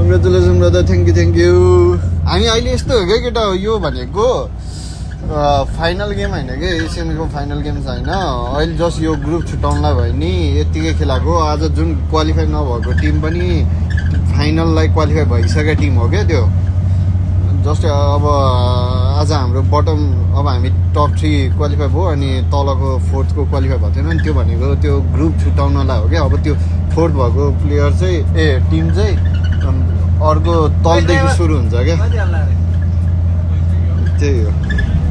Congratulation brother, thank you. हामी अहिले यस्तो हो क्या केटा, यो भनेको फाइनल गेम होइन क्या, एसियनको फाइनल गेम छैन अहिले, जस्ट यो ग्रुप छुट्याउनलाई भयो नि, यत्तिकै खेलाएको। आज जुन क्वालिफाई नभएको टिम पनि फाइनललाई क्वालिफाई भइसकेको टिम हो क्या त्यो। जस्ट अब आज हाम्रो बटम, अब हामी टप 3 क्वालिफाई भयो अनि तलको 4th को क्वालिफाई भएको थिएन नि, त्यो भनेको त्यो ग्रुप छुट्याउनलाई हो क्या। अब त्यो 4th भएको प्लेयर चाहिँ टिम चाहिँ अर्को तलदेखि सुरु हुन्छ क्या, त्यही हो।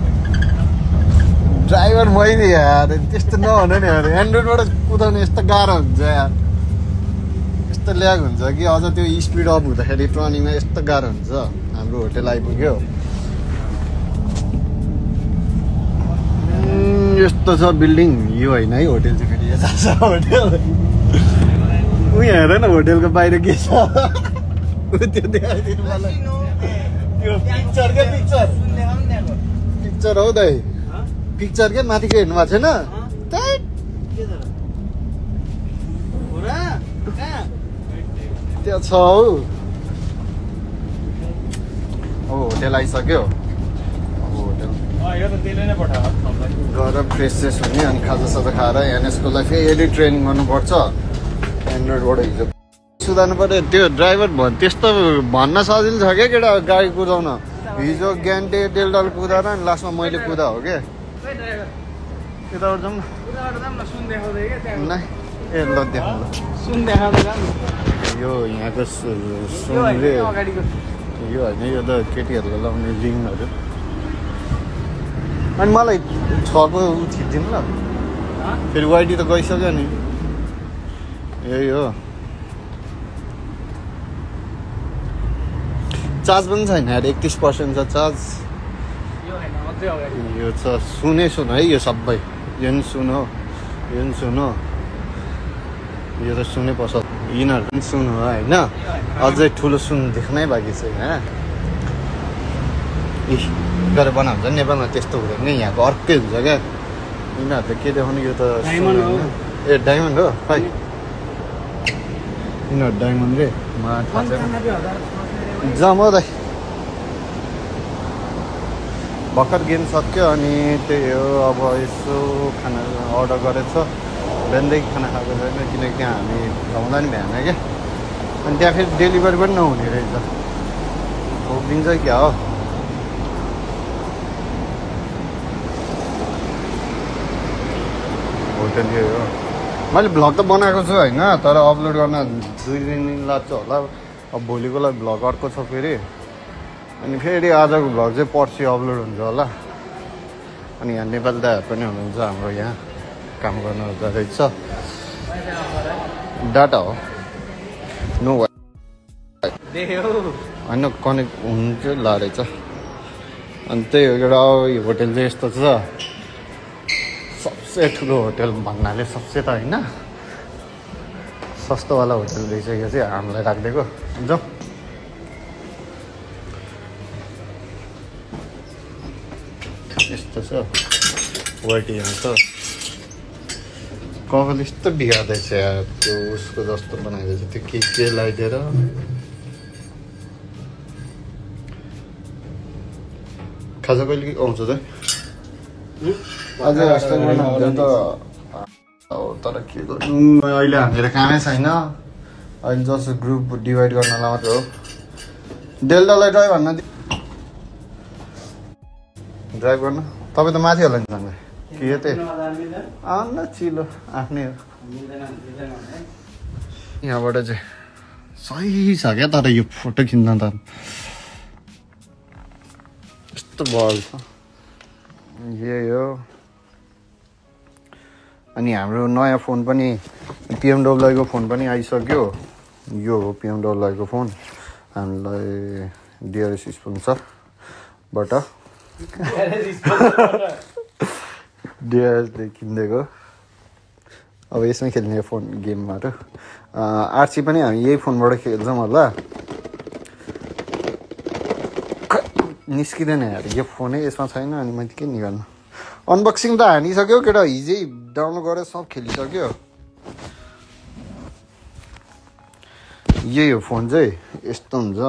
ड्राइभर मैले यार, त्यस्तो नहुने नि यार, एन्ड्रोइडबाट कुदाउने यस्तो गाह्रो हुन्छ यार, यस्तो ल्याग हुन्छ कि अझ त्यो स्पिड अप हुँदाखेरि टर्निङमा यस्तो गाह्रो हुन्छ। हाम्रो होटेल आइपुग्यो, यस्तो छ बिल्डिङ। यो होइन है होटेल चाहिँ, फेरि यता छ होटेल। उयो हेर न होटेलको बाहिर के छ, त्यो देखाइदिनु मलाई। त्यो पिक्चर क्या, पिक्चर हौ दाइ, पिक्चर क्या, माथिको हेर्नु भएको छैन? त्यहाँ छ हौ। अब होटेल आइसक्यो, अब होटेल गएर फ्रेस फ्रेस हुने अनि खाजासाजा खाएर एनएसको लागि फेरि ट्रेनिङ गर्नुपर्छ। एन्ड्रोइडबाट हिजो सुधार्नु पऱ्यो। त्यो ड्राइभर त्यस्तो भन्न सजिलो छ क्या केटा गाडी कुदाउन। हिजो ग्यान्टे डेल्टल कुदाएर अनि लास्टमा मैले कुदा हो क्या। यताबाट जाउँ न, ए ल देखाउँ ल। यो यहाँको सुनले यो होइन, यो त केटीहरूले लाउने रिङहरू। अनि मलाई 6को थिचिदिनु ल, फेरि वाइडी त गइसक्यो नि। यही हो, चार्ज पनि छैन यार, 31% छ चार्ज। यो छ सुन है, यो सबै यो पनि सुन हो, यो पनि सुन हो, यो त सुनै पर्छ। यिनीहरू पनि सुन हो होइन, अझै ठुलो सुन देख्नै बाँकी छ यहाँ। गरेर बनाउँछ नेपालमा त्यस्तो हुँदैन नि, यहाँको अर्कै हुन्छ क्या। यिनीहरू त के देखाउनु, यो त ए डायमन्ड हो खै, यिनीहरू डायमन्ड रे। जाम हो दाइ, भर्खर गेम सक्यो अनि त्यही हो। अब यसो खाना अर्डर गरेछ, बिहानदेखि खाना खाएको छैन किनकि त्यहाँ हामी भ्याउँदा नि भ्याएन क्या। अनि त्यहाँ फेरि डेलिभरी पनि नहुने रहेछ, भोगिन्छ क्या हो। होटेल यही हो। मैले भ्लग त बनाएको छु होइन, तर अपलोड गर्न 2 दिन लाग्छ होला। अब भोलिको लागि भ्लग अर्को छ फेरि, अनि फेरि आजको भ्लग चाहिँ पर्सि अपलोड हुन्छ होला। अनि यहाँ नेपाली दाइहरू पनि हुनुहुन्छ हाम्रो, यहाँ काम गर्नु रहेछ। डाटा हो, नो होइन, कनेक्ट हुनु चाहिँ ला रहेछ। अनि त्यही हो एउटा यो होटेल चाहिँ यस्तो छ, सबसे ठुलो होटेल भन्नाले सबसे त होइन, सस्तोवाला होटेल रहेछ यो चाहिँ हामीलाई राखिदिएको। जाउँ यस्तो छ वाइटी, यहाँ छ कपाल यस्तो बिगार्दैछ यार, त्यो उसको जस्तो बनाइदिएछ, त्यो के लगाइदिएर। खाजा कहिले आउँछ त आज हस्टेलमा त, तर के गर्नु अहिले हामीहरू कामै छैन। अहिले जस्तो ग्रुप डिभाइड गर्नलाई मात्र हो। डेल्टालाई ड्राइभ भन्न ड्राइभ गर्न, तपाईँ त माथि होला नि सँगै के त्यही आउनु चिलो आफ्नै हो। यहाँबाट चाहिँ सही छ क्या, तर यो फोटो खिच्न त यस्तो बल छ, यही हो। अनि हाम्रो नयाँ फोन पनि PMWI को फोन पनि आइसक्यो। यो हो PMWI को फोन, हामीलाई DRS स्पोन्सरबाट DRSले किनिदिएको। अब यसमै खेल्ने फोन गेमहरू। RC पनि हामी यही फोनबाट खेल्छौँ होला। निस्किँदैन यार यो फोनै, यसमा छैन अनि मैले के नि गर्नु। अनबक्सिङ त हानिसक्यो केटा, हिजै डाउनलोड गरेर सब खेलिसक्यो। यही हो फोन चाहिँ यस्तो हुन्छ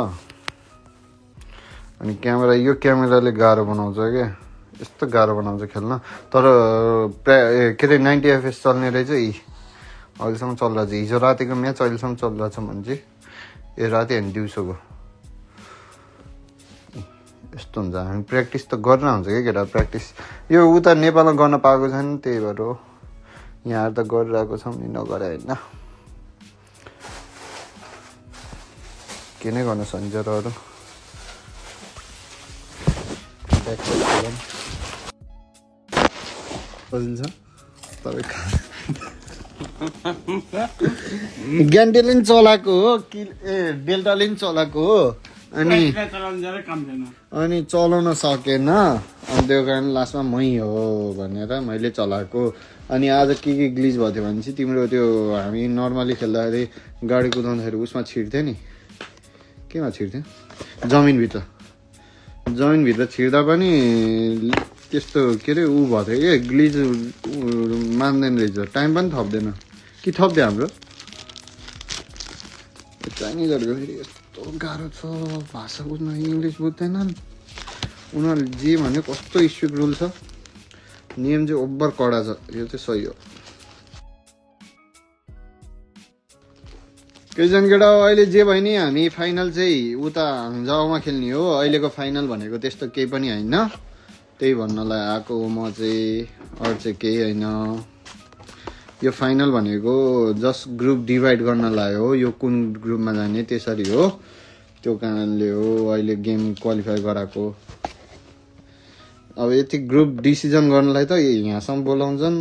अनि क्यामेरा यो क्यामेराले गाह्रो बनाउँछ क्या यस्तो गाह्रो बनाउँछ खेल्न तर के अरे 90 fps चल्ने रहेछ अहिलेसम्म चलिरहेछ हिजो रातिको म्याच अहिलेसम्म चलिरहेछ भने चाहिँ ए राति होइन दिउँसोको यस्तो हुन्छ हामी प्र्याक्टिस त गर्न हुन्छ क्या केटा प्र्याक्टिस यो उता नेपालमा गर्न पाएको छैन त्यही भएर हो यहाँ त गरिरहेको छौँ नि नगरे होइन के नै गर्न सकिन्छ र अरू बुझिन्छ ग्यान्टेले पनि चलाएको हो डेल्टाले पनि चलाएको हो अनि चलाउन सकेन अनि त्यो कारण लास्टमा मै हो भनेर मैले चलाएको अनि आज के ग्लिच भयो थियो भने चाहिँ तिम्रो त्यो हामी नर्मली खेल्दाखेरि गाडी कुदाउँदाखेरि उसमा छिर्थ्यो नि केमा छिर्थ्यो जमिनभित्र छिर्दा पनि त्यस्तो के अरे ऊ भएको थियो क्या ग्लिच मान्दैन रहेछ टाइम पनि थप्दैन कि थप्दै हाम्रो चाइनिजहरूको फेरि यस्तो गाह्रो छ भाषा बुझ्न इङ्ग्लिस बुझ्दैनन् उनीहरूले जे भन्यो कस्तो स्ट्रिक्ट रुल छ नियम चाहिँ ओभर कडा छ यो चाहिँ सही हो केजन केटा अहिले जे भयो नि हामी फाइनल चाहिँ उता हाङजाओमा खेल्ने हो अहिलेको फाइनल भनेको त्यस्तो केही पनि होइन त्यही भन्नलाई आएको म चाहिँ अरू चाहिँ केही होइन यो फाइनल भनेको जस्ट ग्रुप डिभाइड गर्नलाई हो यो कुन ग्रुपमा जाने त्यसरी हो त्यो कारणले हो अहिले गेम क्वालिफाई गराएको अब यति ग्रुप डिसिजन गर्नलाई त यहाँसम्म बोलाउँछन्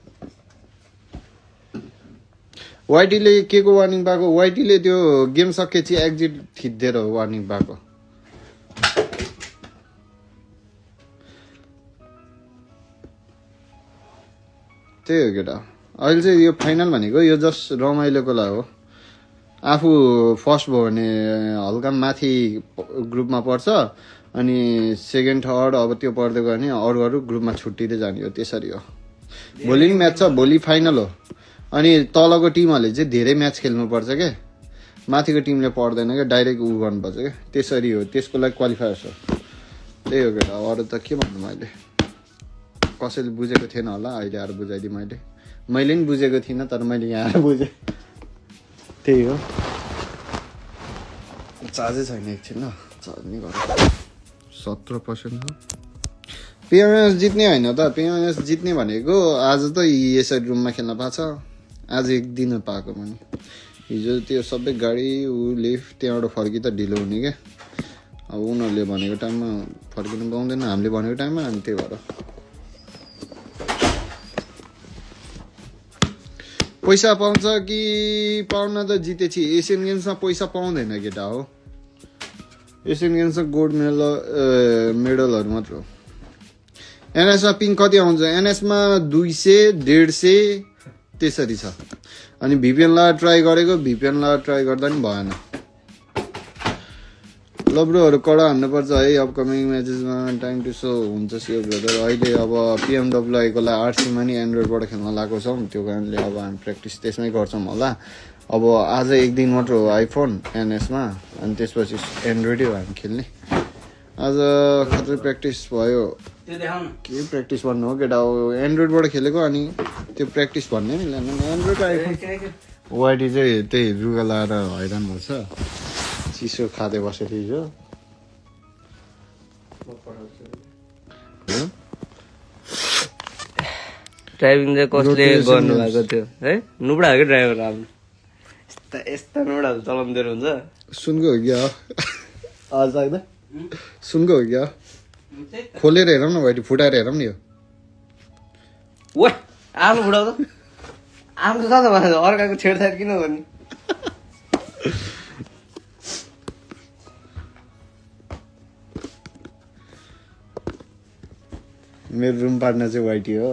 वाइटीले के को वार्निङ पाएको वाइटीले त्यो गेम सकेपछि एक्जिट थिच्देर वार्निङ पाएको त्यही हो केटा अहिले चाहिँ यो फाइनल भनेको यो जस्ट रमाइलोको लागि हो आफू फर्स्ट भयो भने हल्का माथि ग्रुपमा पर्छ अनि सेकेन्ड थर्ड अब त्यो पर्दै गयो भने अरू ग्रुपमा छुट्टिँदै जाने हो त्यसरी हो भोलि नि म्याच छ भोलि फाइनल हो अनि तलको टिमहरूले चाहिँ धेरै म्याच खेल्नुपर्छ क्या माथिको टिमले पर्दैन क्या डाइरेक्ट उ गर्नुपर्छ क्या त्यसरी हो त्यसको लागि क्वालिफायर्स हो त्यही हो केटा अरू त के भन्नु मैले कसैले बुझेको थिएन होला अहिले आएर बुझाइदिएँ मैले पनि बुझेको थिइनँ तर मैले यहाँ आएर बुझेँ त्यही हो चार्जै छैन एकछिन ल चार्ज नै गरेँ 17% छ पिएमएस जित्ने होइन त पिएमएस जित्ने भनेको आज त यसरी रुममा खेल्न पाएको छ आज एक दिन पाएको पनि हिजो त्यो सबै गाडी ऊ लिफ्ट त्यहाँबाट फर्की त ढिलो हुने क्या अब उनीहरूले भनेको टाइममा फर्किनु पाउँदैन हामीले भनेको टाइममा अनि त्यही भएर पैसा पाउँछ कि पाउन त जितेपछि एसियन गेम्समा पैसा पाउँदैन केटा हो एसियन गेम्समा गोल्ड मेडलहरू मात्र हो एनएसमा पिङ कति आउँछ एनएसमा 200 150 त्यसरी छ अनि भिपिएनलाई ट्राई गरेको भिपिएनलाई ट्राई गर्दा नि भएन लब्रोहरू कडा हान्नुपर्छ है अपकमिङ म्याचेसमा टाइम टु सो हुन्छ सियो ब्रदर अहिले अब PMWI को लागि आरसीमा नि एन्ड्रोइडबाट खेल्न लागेको छौँ त्यो कारणले अब हामी प्र्याक्टिस त्यसमै गर्छौँ होला अब आज एक दिन मात्र हो आइफोन एनएसमा अनि त्यसपछि एन्ड्रोइडै हो हामी खेल्ने आज खतरै प्र्याक्टिस भयो के प्र्याक्टिस भन्नु हो केटा हो एन्ड्रोइडबाट खेलेको अनि त्यो प्र्याक्टिस भन्ने नि एन्ड्रोइड आइफोन वाइटी चाहिँ त्यही रुगा लाएर हैरान भन्छ चिसो खाँदै बसेको हिजो ड्राइभिङ चाहिँ कसले गर्नु भएको थियो है नुबडा हो कि ड्राइभर अब यस्ता नुबडाहरू चलाउँदै हुन्छ सुनको हो क्या आज लाग्दा सुनको हो क्या खोलेर हेरौँ न भाइ फुटाएर हेरौँ नि यो आफ्नो फुटाउँदा आफ्नो त अर्काको छेडछाड किन गर्ने मेरो रुम पार्टनर चाहिँ वाइटी हो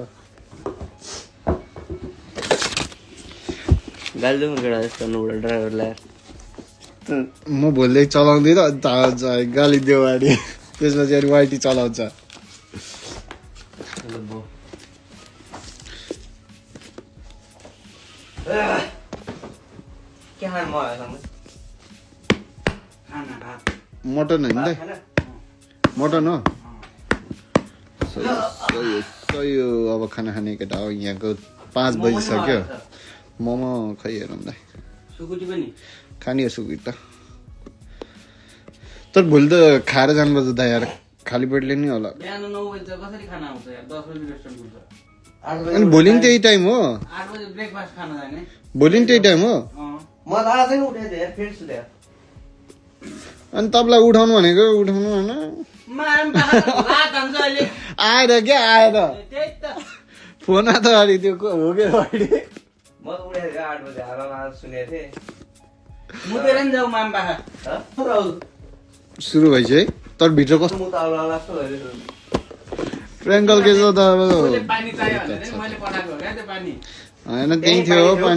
गाली दिउँ केटा यस्तो नुबडा ड्राइभरलाई म भोलि चलाउँदिनँ अन्त गाली दियो वाइटी त्यसपछि अनि वाइटी चलाउँछ मटन होइन दाइ मटन हो सही हो अब खाना खाने केटा हो यहाँको 5 बजिसक्यो मोमो खै हेरौँ दाइ खाने हो सुकुटी त तर भोलि त खाएर जानुपर्छ दाइ यार खाली पेटले नि होला अनि भोलि नि त्यही टाइम हो भोलि नि त्यही टाइम हो अनि तपाईँलाई उठाउनु भनेको उठाउनु होइन आएर क्या आएर फोन त अरे त्यो हो क्या सुरु भएछ है तर भित्र कस्तो प्र्याङ्कल के छ त अब होइन त्यही थियो पानी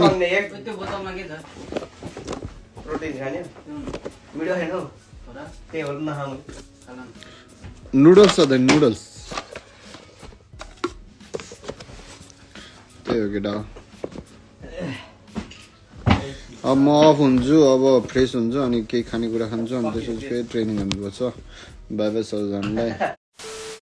नुडल्स छ त नुडल्स त्यही हो केटा अब म अफ हुन्छु अब फ्रेस हुन्छु अनि केही खानेकुरा खान्छु अनि त्यसपछि फेरि ट्रेनिङ गर्नुपर्छ बाई बाई सबैजनालाई